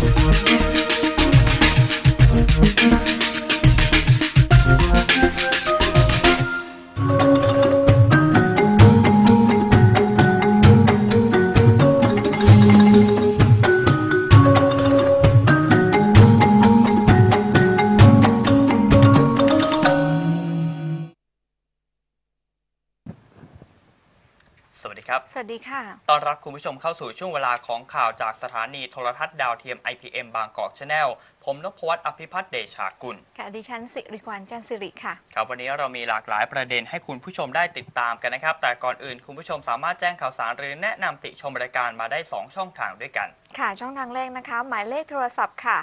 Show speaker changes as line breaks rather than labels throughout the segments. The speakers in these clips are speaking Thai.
สวัสดีครับ
สวัสดีค่ะ
ต้อนรับคุณผู้ชมเข้าสู่ช่วงเวลาของข่าวจากสถานีโทรทัศน์ดาวเทียม IPM บางกอก Channel ผมนพวัฒน์อภิพัฒน์เดชากุล
ค่ะดิฉันสิริกวรจันทร์สิริค่ะ
ครับวันนี้เรามีหลากหลายประเด็นให้คุณผู้ชมได้ติดตามกันนะครับแต่ก่อนอื่นคุณผู้ชมสามารถแจ้งข่าวสารหรือแนะนำติชมรายการมาได้2ช่องทางด้วยกัน
ค่ะช่องทางแรกนะคะหมายเลขโทรศัพท์ค่ะ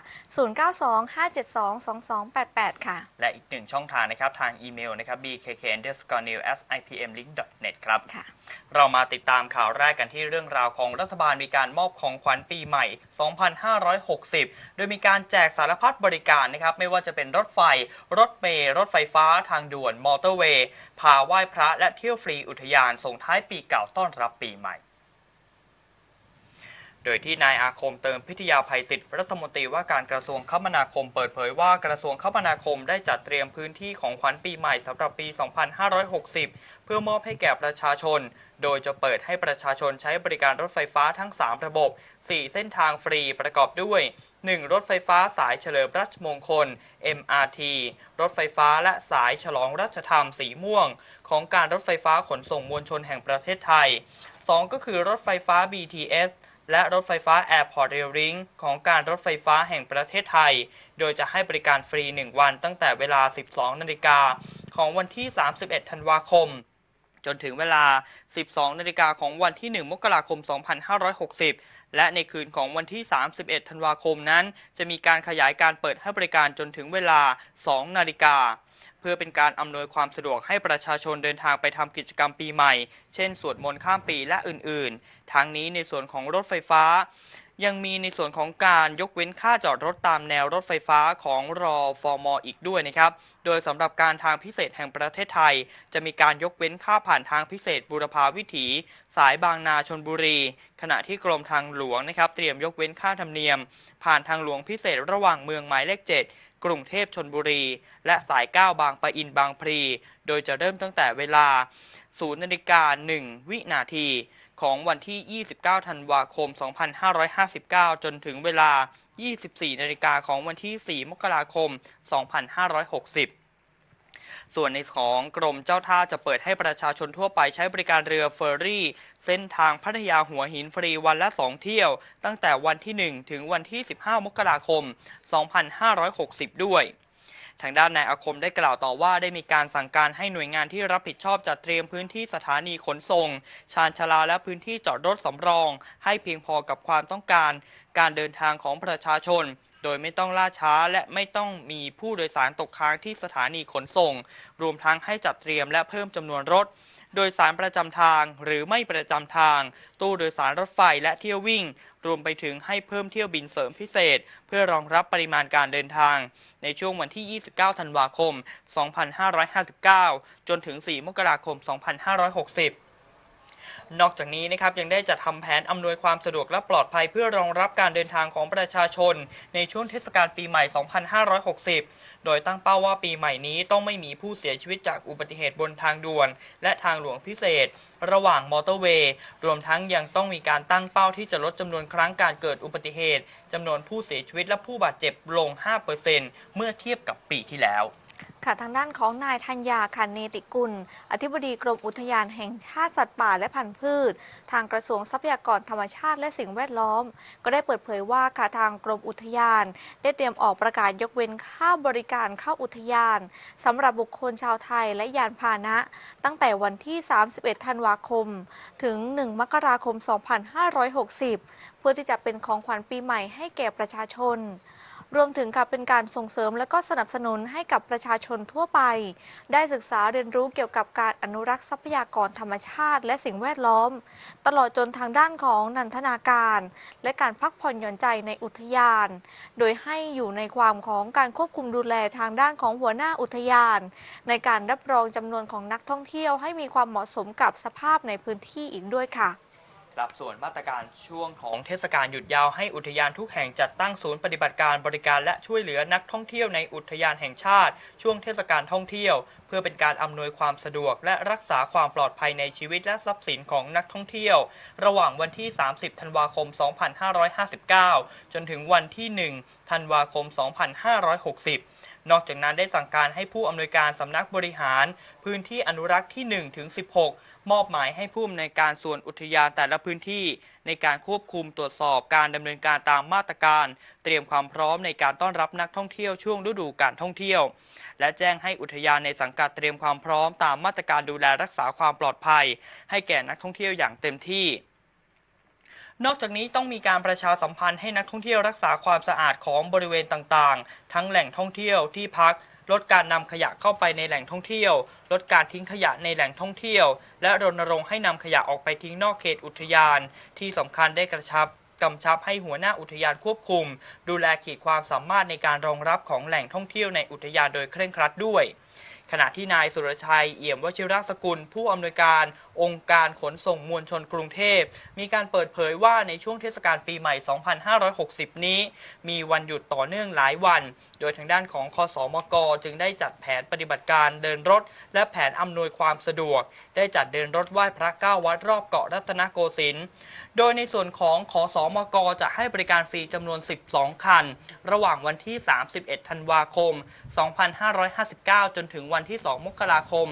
0925722288ค่ะ
และอีกหนึ่งช่องทางนะครับทางอีเมลนะครับ bkk_news@ipmlink.net ครับ
ค่ะ
เรามาติดตามข่าวแรกกันที่เรื่องราวของรัฐบาลมีการมอบของขวัญปีใหม่ 2560 โดยมีการแจกสารพัดบริการนะครับไม่ว่าจะเป็นรถไฟรถเมล์รถไฟฟ้าทางด่วนมอเตอร์เวย์พาไหว้พระและเที่ยวฟรีอุทยานส่งท้ายปีเก่าต้อนรับปีใหม่โดยที่นายอาคมเติมพิทยาภัยศิษย์รัฐมนตรีว่าการกระทรวงคมนาคมเปิดเผยว่ากระทรวงคมนาคมได้จัดเตรียมพื้นที่ของขวัญปีใหม่สำหรับปี 2560 เพื่อมอบให้แก่ประชาชนโดยจะเปิดให้ประชาชนใช้บริการรถไฟฟ้าทั้ง 3 ระบบ 4 เส้นทางฟรีประกอบด้วย 1. รถไฟฟ้าสายเฉลิมราชมงคล MRT รถไฟฟ้าและสายฉลองรัชธรรมสีม่วงของการรถไฟฟ้าขนส่งมวลชนแห่งประเทศไทย 2. ก็คือรถไฟฟ้า BTSและรถไฟฟ้า Airport Rail Link ของการรถไฟฟ้าแห่งประเทศไทยโดยจะให้บริการฟรี1วันตั้งแต่เวลา 12 นาฬิกาของวันที่ 31 ธันวาคมจนถึงเวลา 12 นาฬิกาของวันที่ 1 มกราคม 2560 และในคืนของวันที่ 31 ธันวาคมนั้นจะมีการขยายการเปิดให้บริการจนถึงเวลา 2 นาฬิกาเพื่อเป็นการอำนวยความสะดวกให้ประชาชนเดินทางไปทำกิจกรรมปีใหม่เช่นสวดมนต์ข้ามปีและอื่นๆทั้งนี้ในส่วนของรถไฟฟ้ายังมีในส่วนของการยกเว้นค่าจอดรถตามแนวรถไฟฟ้าของรฟม.อีกด้วยนะครับโดยสำหรับการทางพิเศษแห่งประเทศไทยจะมีการยกเว้นค่าผ่านทางพิเศษบูรพาวิถีสายบางนาชลบุรีขณะที่กรมทางหลวงนะครับเตรียมยกเว้นค่าธรรมเนียมผ่านทางหลวงพิเศษระหว่างเมืองหมายเลข 7กรุงเทพชลบุรีและสาย 9 บางปะอินบางพลีโดยจะเริ่มตั้งแต่เวลา 0 นาฬิกา 1 วินาทีของวันที่ 29 ธันวาคม 2559 จนถึงเวลา 24 นาฬิกาของวันที่ 4 มกราคม 2560ส่วนในของกรมเจ้าท่าจะเปิดให้ประชาชนทั่วไปใช้บริการเรือเฟอร์รี่เส้นทางพัทยาหัวหินฟรีวันละ 2 เที่ยวตั้งแต่วันที่ 1 ถึงวันที่ 15 มกราคม 2560 ด้วยทางด้านนายอาคมได้กล่าวต่อว่าได้มีการสั่งการให้หน่วยงานที่รับผิดชอบจัดเตรียมพื้นที่สถานีขนส่งชานชาลาและพื้นที่จอดรถสำรองให้เพียงพอกับความต้องการการเดินทางของประชาชนโดยไม่ต้องล่าช้าและไม่ต้องมีผู้โดยสารตกค้างที่สถานีขนส่งรวมทั้งให้จัดเตรียมและเพิ่มจำนวนรถโดยสารประจำทางหรือไม่ประจำทางตู้โดยสารรถไฟและเที่ยววิ่งรวมไปถึงให้เพิ่มเที่ยวบินเสริมพิเศษเพื่อรองรับปริมาณการเดินทางในช่วงวันที่ 29 ธันวาคม 2559 จนถึง 4 มกราคม 2560นอกจากนี้นะครับยังได้จัดทำแผนอำนวยความสะดวกและปลอดภัยเพื่อรองรับการเดินทางของประชาชนในช่วงเทศกาลปีใหม่ 2560 โดยตั้งเป้าว่าปีใหม่นี้ต้องไม่มีผู้เสียชีวิตจากอุบัติเหตุบนทางด่วนและทางหลวงพิเศษระหว่างมอเตอร์เวย์รวมทั้งยังต้องมีการตั้งเป้าที่จะลดจำนวนครั้งการเกิดอุบัติเหตุจำนวนผู้เสียชีวิตและผู้บาดเจ็บลง 5% เมื่อเทียบกับปีที่แล้ว
ค่ะทางด้านของนายธัญญาคันเนติกุลอธิบดีกรมอุทยานแห่งชาติสัตว์ป่าและพันธุ์พืชทางกระทรวงทรัพยากรธรรมชาติและสิ่งแวดล้อมก็ได้เปิดเผยว่าค่ะทางกรมอุทยานได้เตรียมออกประกาศยกเว้นค่าบริการเข้าอุทยานสำหรับบุคคลชาวไทยและยานพาหนะตั้งแต่วันที่ 31 ธันวาคมถึง 1 มกราคม 2560 เพื่อที่จะเป็นของขวัญปีใหม่ให้แก่ประชาชนรวมถึงค่ะเป็นการส่งเสริมและก็สนับสนุนให้กับประชาชนทั่วไปได้ศึกษาเรียนรู้เกี่ยวกับการอนุรักษ์ทรัพยากรธรรมชาติและสิ่งแวดล้อมตลอดจนทางด้านของนันทนาการและการพักผ่อนหย่อนใจในอุทยานโดยให้อยู่ในความของการควบคุมดูแลทางด้านของหัวหน้าอุทยานในการรับรองจำนวนของนักท่องเที่ยวให้มีความเหมาะสมกับสภาพในพื้นที่อีกด้วยค่ะ
ครับส่วนมาตรการช่วงของเทศกาลหยุดยาวให้อุทยานทุกแห่งจัดตั้งศูนย์ปฏิบัติการบริการและช่วยเหลือนักท่องเที่ยวในอุทยานแห่งชาติช่วงเทศกาลท่องเที่ยวเพื่อเป็นการอำนวยความสะดวกและรักษาความปลอดภัยในชีวิตและทรัพย์สินของนักท่องเที่ยวระหว่างวันที่ 30 ธันวาคม 2559 จนถึงวันที่ 1 ธันวาคม 2560 นอกจากนั้นได้สั่งการให้ผู้อำนวยการสำนักบริหารพื้นที่อนุรักษ์ที่ 1 ถึง 16 มอบหมายให้ผู้อำนวยการส่วนอุทยานแต่ละพื้นที่ในการควบคุมตรวจสอบการดำเนินการตามมาตรการเตรียมความพร้อมในการต้อนรับนักท่องเที่ยวช่วงฤดูการท่องเที่ยวและแจ้งให้อุทยานในสังกัดเตรียมความพร้อมตามมาตรการดูแลรักษาความปลอดภัยให้แก่นักท่องเที่ยวอย่างเต็มที่นอกจากนี้ต้องมีการประชาสัมพันธ์ให้นักท่องเที่ยวรักษาความสะอาดของบริเวณต่างๆทั้งแหล่งท่องเที่ยวที่พักลดการนำขยะเข้าไปในแหล่งท่องเที่ยวลดการทิ้งขยะในแหล่งท่องเที่ยวและรณรงค์ให้นำขยะออกไปทิ้งนอกเขตอุทยานที่สำคัญได้กำชับให้หัวหน้าอุทยานควบคุมดูแลขีดความสามารถในการรองรับของแหล่งท่องเที่ยวในอุทยานโดยเคร่งครัดด้วยขณะที่นายสุรชัยเอี่ยมวชิรสกุลผู้อำนวยการองค์การขนส่งมวลชนกรุงเทพมีการเปิดเผยว่าในช่วงเทศกาลปีใหม่ 2560 นี้มีวันหยุดต่อเนื่องหลายวันโดยทางด้านของคสมกจึงได้จัดแผนปฏิบัติการเดินรถและแผนอำนวยความสะดวกได้จัดเดินรถไหว้พระ9วัดรอบเกาะรัตนโกสินทร์โดยในส่วนของคสมกจะให้บริการฟรีจำนวน12คันระหว่างวันที่ 31 ธันวาคม 2559 จนถึงวันที่ 2 มกราคม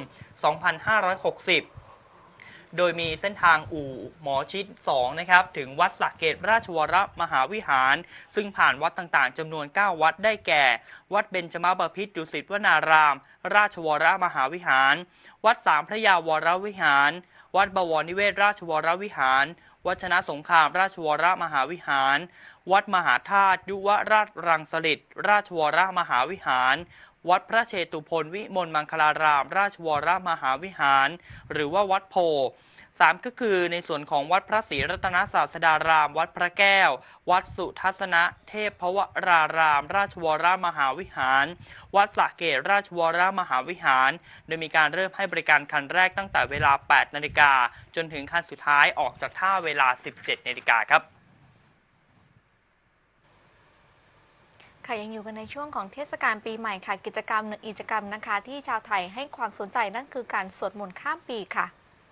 2560 โดยมีเส้นทางอู่หมอชิด 2 นะครับถึงวัดสระเกตราชวรมหาวิหารซึ่งผ่านวัดต่างๆจำนวน 9 วัดได้แก่วัดเบญจมาบพิตรดุสิตวนารามราชวรมหาวิหารวัดสามพระยาวรวิหารวัดบวรนิเวศราชวรวิหารวัดชนะสงครามราชวรมหาวิหารวัดมหาธาตุยุวราชรังสฤษราชวรมหาวิหารวัดพระเชตุพนวิมลมังคลารามราชวรมหาวิหารหรือว่าวัดโพ3ก็คือในส่วนของวัดพระศรีรัตนศาสดารามวัดพระแก้ววัดสุทัศนะเทพพวรารามราชวรมหาวิหารวัดสระเกตราชวรมหาวิหารโดยมีการเริ่มให้บริการคันแรกตั้งแต่เวลา 8 นาฬิกาจนถึงคันสุดท้ายออกจากท่าเวลา 17 นาฬิกาครับ
ค่ะยังอยู่กันในช่วงของเทศกาลปีใหม่ค่ะกิจกรรมหนึ่งกิจกรรมนะคะที่ชาวไทยให้ความสนใจนั่นคือการสวดมนต์ข้ามปีค่ะ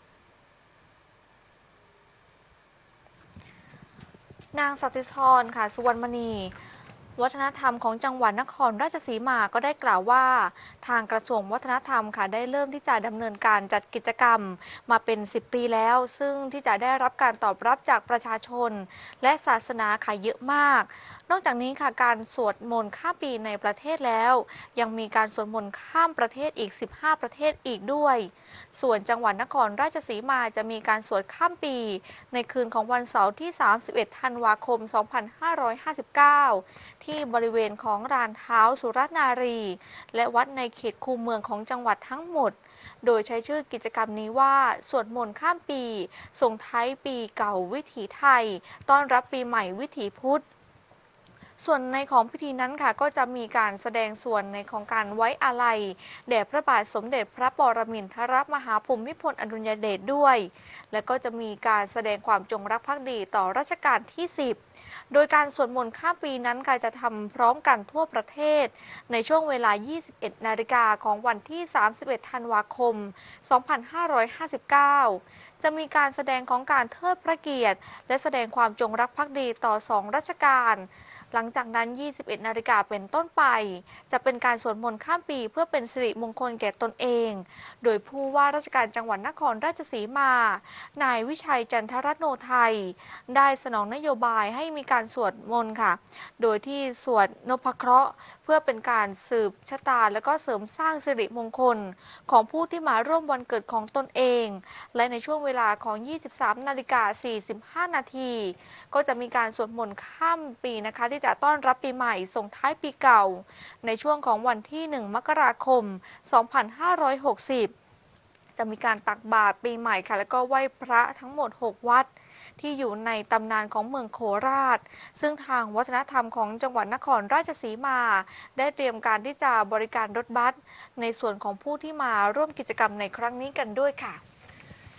นางสัตติธรค่ะสุวรรณมณีวัฒนธรรมของจังหวัดนครราชสีมาก็ได้กล่าวว่าทางกระทรวงวัฒนธรรมค่ะได้เริ่มที่จะดำเนินการจัดกิจกรรมมาเป็น10 ปีแล้วซึ่งที่จะได้รับการตอบรับจากประชาชนและศาสนาค่ะเยอะมากนอกจากนี้ค่ะการสวดมนต์ข้ามปีในประเทศแล้วยังมีการสวดมนต์ข้ามประเทศอีก15 ประเทศอีกด้วยส่วนจังหวัดนครราชสีมาจะมีการสวดข้ามปีในคืนของวันเสาร์ที่ 31 ธันวาคม 2559 ที่บริเวณของลานเท้าสุรนารีและวัดในเขตคูเมืองของจังหวัดทั้งหมดโดยใช้ชื่อกิจกรรมนี้ว่าสวดมนต์ข้ามปีส่งท้ายปีเก่าวิถีไทยต้อนรับปีใหม่วิถีพุทธส่วนในของพิธีนั้นค่ะก็จะมีการแสดงส่วนในของการไว้อาลัยแด่พระบาทสมเด็จพระปรมินทรมหาภูมิพลอดุลยเดชด้วยและก็จะมีการแสดงความจงรักภักดีต่อรัชกาลที่ 10โดยการสวดมนต์ข้ามปีนั้นค่ะจะทำพร้อมกันทั่วประเทศในช่วงเวลา 21 นาฬิกาของวันที่ 31 ธันวาคม 2559 จะมีการแสดงของการเทิดพระเกียรติและแสดงความจงรักภักดีต่อ2รัชกาลหลังจากนั้น 21 นาฬิกาเป็นต้นไปจะเป็นการสวดมนต์ข้ามปีเพื่อเป็นสิริมงคลแก่ตนเองโดยผู้ว่าราชการจังหวัดนครราชสีมานายวิชัยจันทรโนไทยได้สนองนโยบายให้มีการสวดมนต์ค่ะโดยที่สวดนพเคราะห์เพื่อเป็นการสืบชะตาและก็เสริมสร้างสิริมงคลของผู้ที่มาร่วมวันเกิดของตนเองและในช่วงเวลาของ 23 นาฬิกา 45 นาทีก็จะมีการสวดมนต์ข้ามปีนะคะที่จะต้อนรับปีใหม่ส่งท้ายปีเก่าในช่วงของวันที่ 1 มกราคม 2560 จะมีการตักบาตรปีใหม่ค่ะแล้วก็ไหว้พระทั้งหมด 6 วัดที่อยู่ในตำนานของเมืองโคราชซึ่งทางวัฒนธรรมของจังหวัดนครราชสีมาได้เตรียมการที่จะบริการรถบัสในส่วนของผู้ที่มาร่วมกิจกรรมในครั้งนี้กันด้วยค่ะ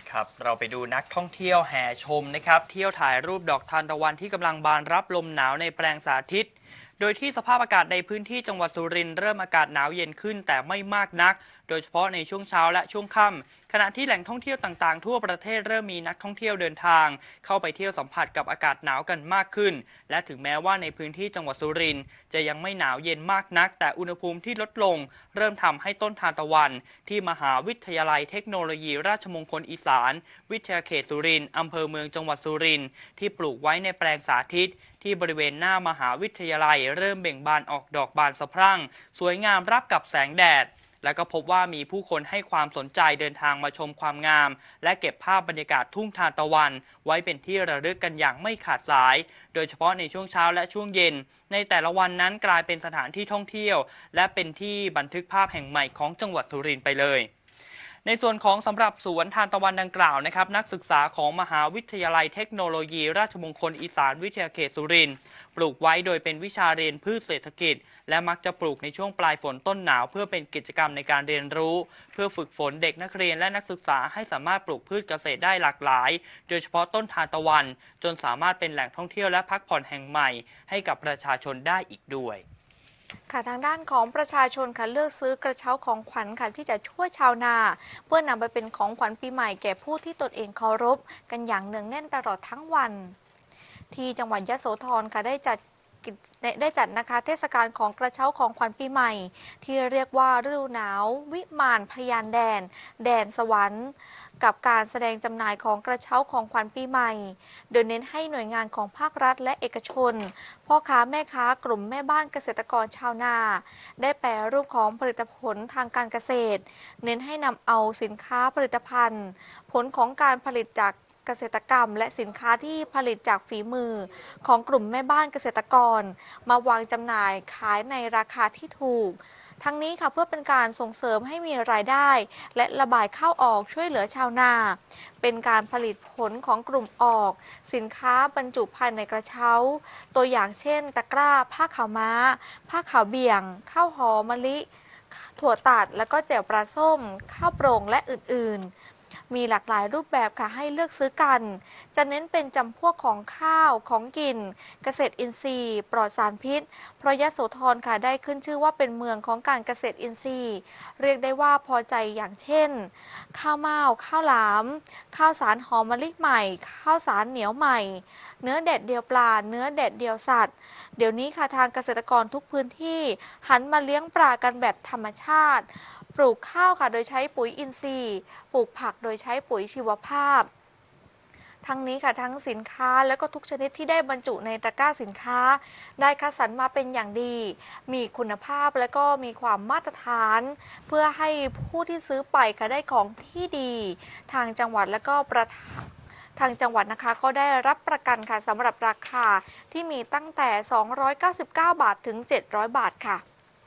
ครับเราไปดูนักท่องเที่ยวแห่ชมนะครับเที่ยวถ่ายรูปดอกทานตะวันที่กำลังบานรับลมหนาวในแปลงสาธิตโดยที่สภาพอากาศในพื้นที่จังหวัดสุรินทร์เริ่มอากาศหนาวเย็นขึ้นแต่ไม่มากนักโดยเฉพาะในช่วงเช้าและช่วงค่ำขณะที่แหล่งท่องเที่ยวต่างๆทั่วประเทศเริ่มมีนักท่องเที่ยวเดินทางเข้าไปเที่ยวสัมผัสกับอากาศหนาวกันมากขึ้นและถึงแม้ว่าในพื้นที่จังหวัดสุรินทร์จะยังไม่หนาวเย็นมากนักแต่อุณหภูมิที่ลดลงเริ่มทำให้ต้นทานตะวันที่มหาวิทยาลัยเทคโนโลยีราชมงคลอีสานวิทยาเขตสุรินทร์อำเภอเมืองจังหวัดสุรินทร์ที่ปลูกไว้ในแปลงสาธิตที่บริเวณหน้ามหาวิทยาลัยเริ่มเบ่งบานออกดอกบานสะพรั่งสวยงามรับกับแสงแดดและก็พบว่ามีผู้คนให้ความสนใจเดินทางมาชมความงามและเก็บภาพบรรยากาศทุ่งทานตะวันไว้เป็นที่ระลึกกันอย่างไม่ขาดสายโดยเฉพาะในช่วงเช้าและช่วงเย็นในแต่ละวันนั้นกลายเป็นสถานที่ท่องเที่ยวและเป็นที่บันทึกภาพแห่งใหม่ของจังหวัดสุรินทร์ไปเลยในส่วนของสำหรับสวนทานตะวันดังกล่าวนะครับนักศึกษาของมหาวิทยาลัยเทคโนโลยีราชมงคลอีสานวิทยาเขตสุรินทร์ปลูกไว้โดยเป็นวิชาเรียนพืชเศรษฐกิจและมักจะปลูกในช่วงปลายฝนต้นหนาวเพื่อเป็นกิจกรรมในการเรียนรู้เพื่อฝึกฝนเด็กนักเรียนและนักศึกษาให้สามารถปลูกพืชเกษตรได้หลากหลายโดยเฉพาะต้นทานตะวันจนสามารถเป็นแหล่งท่องเที่ยวและพักผ่อนแห่งใหม่ให้กับประชาชนได้อีกด้วย
ค่ะทางด้านของประชาชนค่ะเลือกซื้อกระเช้าของขวัญค่ะที่จะช่วยชาวนาเพื่อนำไปเป็นของขวัญปีใหม่แก่ผู้ที่ตนเองเคารพกันอย่างเนืองแน่นตลอดทั้งวันที่จังหวัดยโสธรค่ะได้จัดนะคะเทศกาลของกระเช้าของขวัญปีใหม่ที่เรียกว่าฤดูหนาววิมานพยานแดนสวรรค์กับการแสดงจำหน่ายของกระเช้าของขวัญปีใหม่โดยเน้นให้หน่วยงานของภาครัฐและเอกชนพ่อค้าแม่ค้ากลุ่มแม่บ้านเกษตรกรชาวนาได้แปรรูปของผลิตผลทางการเกษตรเน้นให้นำเอาสินค้าผลิตภัณฑ์ผลของการผลิตจากเกษตรกรรมและสินค้าที่ผลิตจากฝีมือของกลุ่มแม่บ้านเกษตรกรมาวางจำหน่ายขายในราคาที่ถูกทั้งนี้ค่ะเพื่อเป็นการส่งเสริมให้มีรายได้และระบายเข้าออกช่วยเหลือชาวนาเป็นการผลิตผลของกลุ่มออกสินค้าบรรจุภายในกระเช้าตัวอย่างเช่นตะกร้าผ้าขาวม้าผ้าขาวเบี่ยงข้าวหอมมะลิถั่วตัดแล้วก็แจ่วปลาส้มข้าวโปร่งและอื่นๆมีหลากหลายรูปแบบค่ะให้เลือกซื้อกันจะเน้นเป็นจำพวกของข้าวของกินเกษตรอินทรีย์ปลอดสารพิษเพราะยโสธรค่ะได้ขึ้นชื่อว่าเป็นเมืองของการเกษตรอินทรีย์เรียกได้ว่าพอใจอย่างเช่นข้าวเม่าข้าวหลามข้าวสารหอมมะลิใหม่ข้าวสารเหนียวใหม่เนื้อแดดเดียวปลาเนื้อแดดเดียวสัตว์เดี๋ยวนี้ค่ะทางเกษตรกรทุกพื้นที่หันมาเลี้ยงปลากันแบบธรรมชาติปลูกข้าวค่ะโดยใช้ปุ๋ยอินทรีย์ปลูกผักโดยใช้ปุ๋ยชีวภาพทั้งนี้ค่ะทั้งสินค้าและก็ทุกชนิดที่ได้บรรจุในตะกร้าสินค้าได้คัดสรรมาเป็นอย่างดีมีคุณภาพและก็มีความมาตรฐานเพื่อให้ผู้ที่ซื้อไปค่ะได้ของที่ดีทางจังหวัดและก็ทางจังหวัดนะคะก็ได้รับประกันค่ะสำหรับราคาที่มีตั้งแต่299 บาทถึง700 บาทค่ะ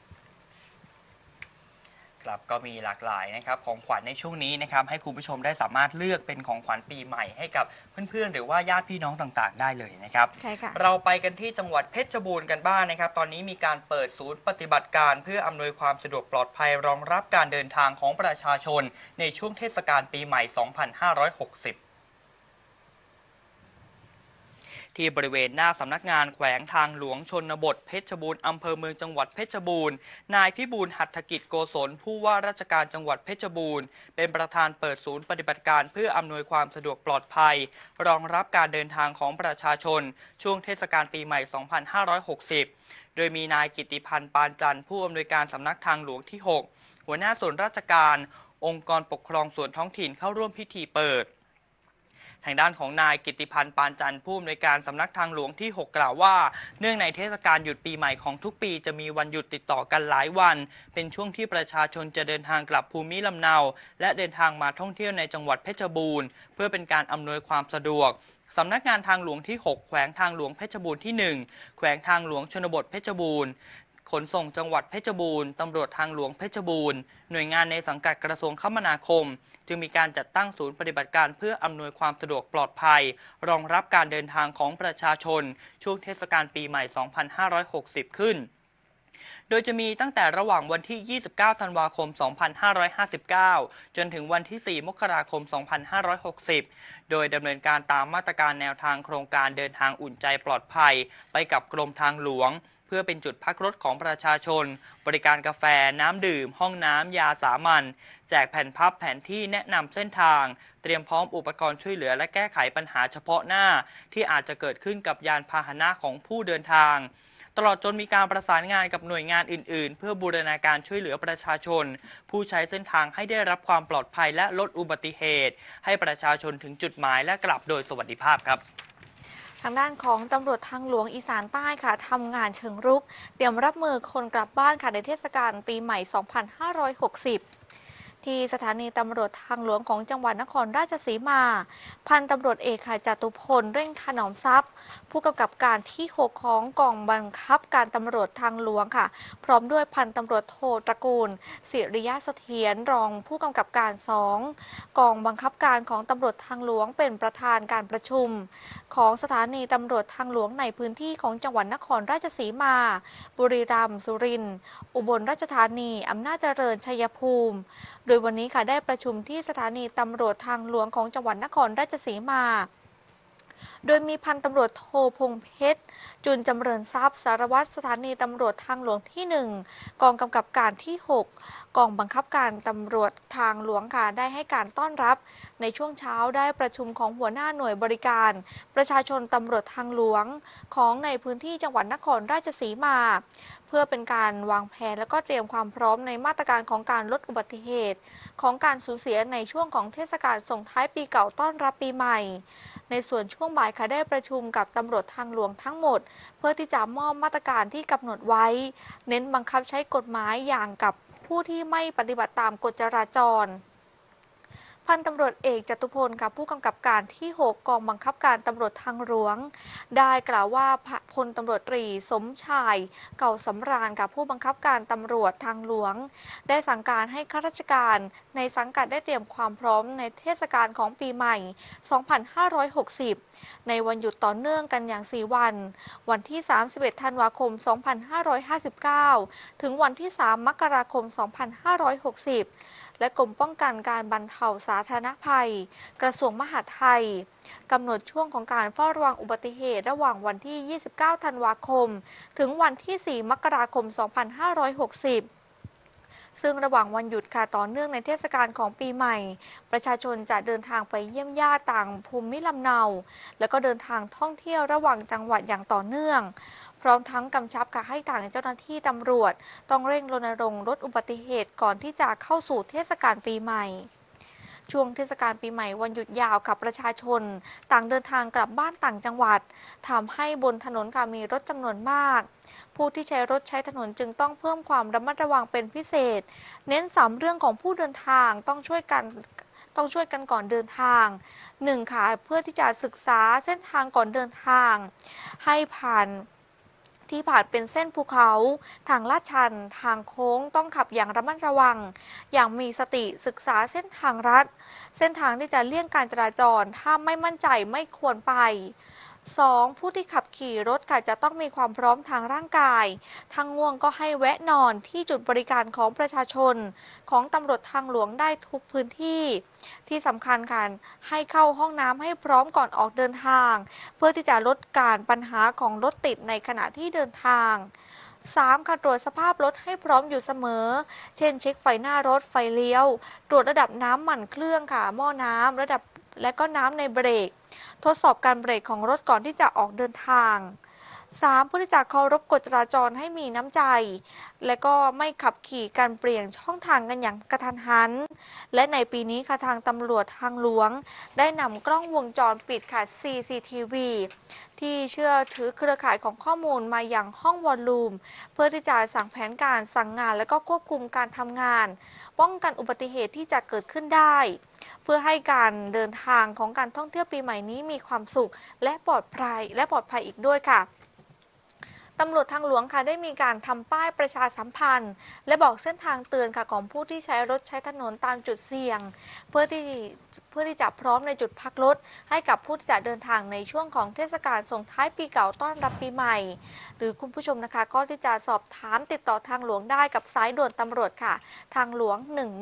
ครับก็มีหลากหลายนะครับของขวัญในช่วงนี้นะครับให้คุณผู้ชมได้สามารถเลือกเป็นของขวัญปีใหม่ให้กับเพื่อนๆหรือว่าญาติพี่น้องต่างๆได้เลยนะครับ
ใช่ค่ะ
เราไปกันที่จังหวัดเพชรบูรณ์กันบ้างนะครับตอนนี้มีการเปิดศูนย์ปฏิบัติการเพื่ออำนวยความสะดวกปลอดภัยรองรับการเดินทางของประชาชนในช่วงเทศกาลปีใหม่ 2560ที่บริเวณหน้าสำนักงานแขวงทางหลวงชนบทเพชรบูรณ์อำเภอเมืองจังหวัดเพชรบูรณ์นายพิบูลหัตถกิจโกศลผู้ว่าราชการจังหวัดเพชรบูรณ์เป็นประธานเปิดศูนย์ปฏิบัติการเพื่ออำนวยความสะดวกปลอดภัยรองรับการเดินทางของประชาชนช่วงเทศกาลปีใหม่ 2560 โดยมีนายกิตติพันธ์ปานจันทร์ผู้อำนวยการสำนักทางหลวงที่ 6 หัวหน้าส่วนราชการองค์กรปกครองส่วนท้องถิ่นเข้าร่วมพิธีเปิดทางด้านของนายกิตติพันธ์ปานจันทร์ผู้อำนวยการสำนักทางหลวงที่ 6 กล่าวว่าเนื่องในเทศกาลหยุดปีใหม่ของทุกปีจะมีวันหยุดติดต่อกันหลายวันเป็นช่วงที่ประชาชนจะเดินทางกลับภูมิลำเนาและเดินทางมาท่องเที่ยวในจังหวัดเพชรบูรณ์เพื่อเป็นการอำนวยความสะดวกสำนักงานทางหลวงที่ 6 แขวงทางหลวงเพชรบูรณ์ที่ 1 แขวงทางหลวงชนบทเพชรบูรณ์ขนส่งจังหวัดเพชรบูรณ์ตำรวจทางหลวงเพชรบูรณ์หน่วยงานในสังกัดกระทรวงคมนาคมจึงมีการจัดตั้งศูนย์ปฏิบัติการเพื่ออำนวยความสะดวกปลอดภัยรองรับการเดินทางของประชาชนช่วงเทศกาลปีใหม่ 2560 ขึ้นโดยจะมีตั้งแต่ระหว่างวันที่ 29 ธันวาคม 2559 จนถึงวันที่ 4 มกราคม 2560 โดยดำเนินการตามมาตรการแนวทางโครงการเดินทางอุ่นใจปลอดภัยไปกับกรมทางหลวงเพื่อเป็นจุดพักรถของประชาชนบริการกาแฟน้ำดื่มห้องน้ำยาสามัญแจกแผ่นพับแผนที่แนะนำเส้นทางเตรียมพร้อมอุปกรณ์ช่วยเหลือและแก้ไขปัญหาเฉพาะหน้าที่อาจจะเกิดขึ้นกับยานพาหนะของผู้เดินทางตลอดจนมีการประสานงานกับหน่วยงานอื่นๆเพื่อบูรณาการช่วยเหลือประชาชนผู้ใช้เส้นทางให้ได้รับความปลอดภัยและลดอุบัติเหตุให้ประชาชนถึงจุดหมายและกลับโดยสวัสดิภาพครับ
ทางด้านของตำรวจทางหลวงอีสานใต้ค่ะทำงานเชิงรุกเตรียมรับมือคนกลับบ้านค่ะในเทศกาลปีใหม่ 2560 ที่สถานีตำรวจทางหลวงของจังหวัดนครราชสีมาพันตำรวจเอกค่ะจตุพลเร่งถนอมทรัพย์ผู้กำกับการที่ 6 ของกองบังคับการตำรวจทางหลวงค่ะพร้อมด้วยพันตำรวจโทตระกูลศิริยะเสถียรรองผู้กำกับการ 2 กองบังคับการของตำรวจทางหลวงเป็นประธานการประชุมของสถานีตำรวจทางหลวงในพื้นที่ของจังหวัดนครราชสีมาบุรีรัมย์สุรินทร์อุบลราชธานีอำนาจเจริญชัยภูมิโดยวันนี้ค่ะได้ประชุมที่สถานีตำรวจทางหลวงของจังหวัดนครราชสีมาโดยมีพันตำรวจโทพงเพชรจุนจำเริญทรัพย์สารวัตรสถานีตำรวจทางหลวงที่ 1 กองกำกับการที่ 6 กองบังคับการตำรวจทางหลวงค่ะได้ให้การต้อนรับในช่วงเช้าได้ประชุมของหัวหน้าหน่วยบริการประชาชนตำรวจทางหลวงของในพื้นที่จังหวัดนครราชสีมาเพื่อเป็นการวางแผนและก็เตรียมความพร้อมในมาตรการของการลดอุบัติเหตุของการสูญเสียในช่วงของเทศกาลส่งท้ายปีเก่าต้อนรับปีใหม่ในส่วนช่วงบ่ายค่ะได้ประชุมกับตำรวจทางหลวงทั้งหมดเพื่อที่จะมอบมาตรการที่กำหนดไว้เน้นบังคับใช้กฎหมายอย่างกับผู้ที่ไม่ปฏิบัติตามกฎจราจรพันตำรวจเอกจตุพลกับผู้กำกับการที่ 6 กองบังคับการตำรวจทางหลวงได้กล่าวว่าพลตำรวจตรีสมชายเก่าสำราญกับผู้บังคับการตำรวจทางหลวงได้สั่งการให้ข้าราชการในสังกัดได้เตรียมความพร้อมในเทศกาลของปีใหม่ 2560 ในวันหยุดต่อเนื่องกันอย่าง 4 วันวันที่ 31 ธันวาคม 2559 ถึงวันที่ 3 มกราคม 2560 และกรมป้องกันการบรรเทาสาธารณภัยกระทรวงมหาดไทยกำหนดช่วงของการเฝ้าระวังอุบัติเหตุระหว่างวันที่ 29 ธันวาคม ถึงวันที่ 4 มกราคม 2560 ซึ่งระหว่างวันหยุดค่ะต่อเนื่องในเทศกาลของปีใหม่ประชาชนจะเดินทางไปเยี่ยมญาติต่างภูมิลำเนาและก็เดินทางท่องเที่ยวระหว่างจังหวัดอย่างต่อเนื่องพร้อมทั้งกำชับค่ะให้ทางเจ้าหน้าที่ตำรวจต้องเร่งรณรงค์ลดอุบัติเหตุก่อนที่จะเข้าสู่เทศกาลปีใหม่ช่วงเทศกาลปีใหม่วันหยุดยาวกับประชาชนต่างเดินทางกลับบ้านต่างจังหวัดทำให้บนถนนค่ะมีรถจำนวนมากผู้ที่ใช้รถใช้ถนนจึงต้องเพิ่มความระมัดระวังเป็นพิเศษเน้น3เรื่องของผู้เดินทางต้องช่วยกันก่อนเดินทาง1ค่ะเพื่อที่จะศึกษาเส้นทางก่อนเดินทางให้ผ่านเป็นเส้นภูเขาทางลาดชันทางโค้งต้องขับอย่างระมัดระวังอย่างมีสติศึกษาเส้นทางลัดเส้นทางที่จะเลี่ยงการจราจรถ้าไม่มั่นใจไม่ควรไป 2. ผู้ที่ขับขี่รถค่ะจะต้องมีความพร้อมทางร่างกายถ้าง่วงก็ให้แวะนอนที่จุดบริการของประชาชนของตำรวจทางหลวงได้ทุกพื้นที่ที่สำคัญค่ะให้เข้าห้องน้ำให้พร้อมก่อนออกเดินทางเพื่อที่จะลดการปัญหาของรถติดในขณะที่เดินทาง 3. ค่ะตรวจสภาพรถให้พร้อมอยู่เสมอเช่นเช็คไฟหน้ารถไฟเลี้ยวตรวจระดับน้ำหมั่นเครื่องค่ะหม้อน้ำระดับและก็น้ำในเบรกทดสอบการเบรกของรถก่อนที่จะออกเดินทาง 3. ผู้ที่จะเคารพกฎจราจรให้มีน้ำใจและก็ไม่ขับขี่การเปลี่ยนช่องทางกันอย่างกระทันหันและในปีนี้ค่ะทางตำรวจทางหลวงได้นำกล้องวงจรปิดค่ะ CCTV ที่เชื่อถือเครือข่ายของข้อมูลมาอย่างห้องวอลลุ่มเพื่อที่จะสั่งแผนการสั่งงานและก็ควบคุมการทำงานป้องกันอุบัติเหตุที่จะเกิดขึ้นได้เพื่อให้การเดินทางของการท่องเที่ยวปีใหม่นี้มีความสุขและปลอดภัยอีกด้วยค่ะตำรวจทางหลวงค่ะได้มีการทำป้ายประชาสัมพันธ์และบอกเส้นทางเตือนค่ะของผู้ที่ใช้รถใช้ถนนตามจุดเสี่ยงเพื่อที่จะพร้อมในจุดพักรถให้กับผู้ที่จะเดินทางในช่วงของเทศกาลส่งท้ายปีเก่าต้อนรับปีใหม่หรือคุณผู้ชมนะคะก็ที่จะสอบถามติดต่อทางหลวงได้กับสายด่วนตำรวจค่ะทางหลวง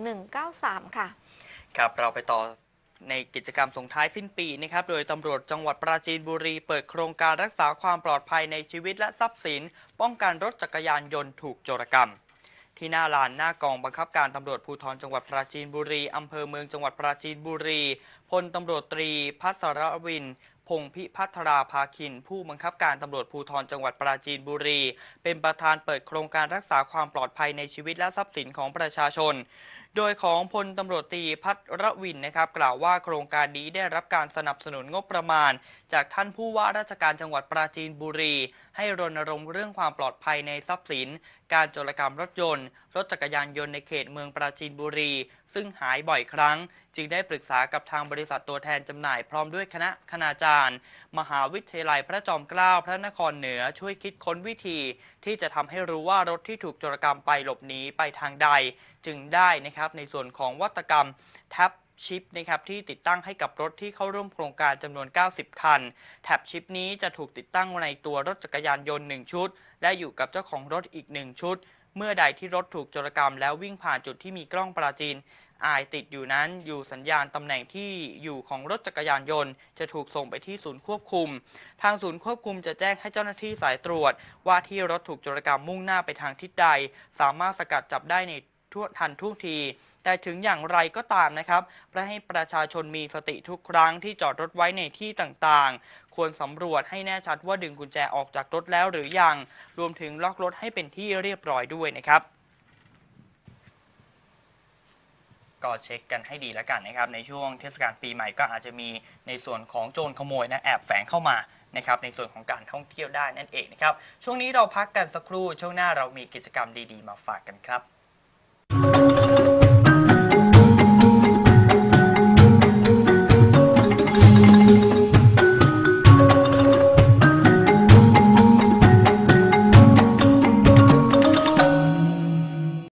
1193ค่ะ
ครับเราไปต่อในกิจกรรมส่งท้ายสิ้นปีนะครับโดยตำรวจจังหวัดปราจีนบุรีเปิดโครงการรักษาความปลอดภัยในชีวิตและทรัพย์สินป้องกันรถจักรยานยนต์ถูกโจรกรรมที่หน้าลานหน้ากองบังคับการตำรวจภูธรจังหวัดปราจีนบุรีอำเภอเมืองจังหวัดปราจีนบุรีพลตำรวจตรีพัสรวินพงพิพัทราภาคินผู้บังคับการตำรวจภูธรจังหวัดปราจีนบุรีเป็นประธานเปิดโครงการรักษาความปลอดภัยในชีวิตและทรัพย์สินของประชาชนโดยของพลตำรวจตรีพัทรวินนะครับกล่าวว่าโครงการนี้ได้รับการสนับสนุนงบประมาณจากท่านผู้ว่าราชการจังหวัดปราจีนบุรีให้รณรงค์เรื่องความปลอดภัยในทรัพย์สินการโจรกรรมรถยนต์รถจักรยานยนต์ในเขตเมืองปราจีนบุรีซึ่งหายบ่อยครั้งจึงได้ปรึกษากับทางบริษัทตัวแทนจำหน่ายพร้อมด้วยคณะคณาจารย์มหาวิทยาลัยพระจอมเกล้าพระนครเหนือช่วยคิดค้นวิธีที่จะทำให้รู้ว่ารถที่ถูกโจรกรรมไปหลบหนีไปทางใดจึงได้นะครับในส่วนของวัตกรรมแท็บชิปนะครับที่ติดตั้งให้กับรถที่เข้าร่วมโครงการจำนวน90คันแท็บชิปนี้จะถูกติดตั้งในตัวรถจักรยานยนต์1ชุดและอยู่กับเจ้าของรถอีก1ชุดเมื่อใดที่รถถูกโจรกรรมแล้ววิ่งผ่านจุดที่มีกล้องปราจีนติดอยู่นั้นอยู่สัญญาณตำแหน่งที่อยู่ของรถจักรยานยนต์จะถูกส่งไปที่ศูนย์ควบคุมทางศูนย์ควบคุมจะแจ้งให้เจ้าหน้าที่สายตรวจว่าที่รถถูกโจรกรรมมุ่งหน้าไปทางทิศใดสามารถสกัดจับได้ในทันท่วงทีแต่ถึงอย่างไรก็ตามนะครับเพื่อให้ประชาชนมีสติทุกครั้งที่จอดรถไว้ในที่ต่างๆควรสำรวจให้แน่ชัดว่าดึงกุญแจออกจากรถแล้วหรือยังรวมถึงล็อกรถให้เป็นที่เรียบร้อยด้วยนะครับก็เช็คกันให้ดีแล้วกันนะครับในช่วงเทศกาลปีใหม่ก็อาจจะมีในส่วนของโจรขโมยนะแอบแฝงเข้ามานะครับในส่วนของการท่องเที่ยวได้นั่นเองนะครับช่วงนี้เราพักกันสักครู่ช่วงหน้าเรามีกิจกรรมดีๆมาฝากกันครับ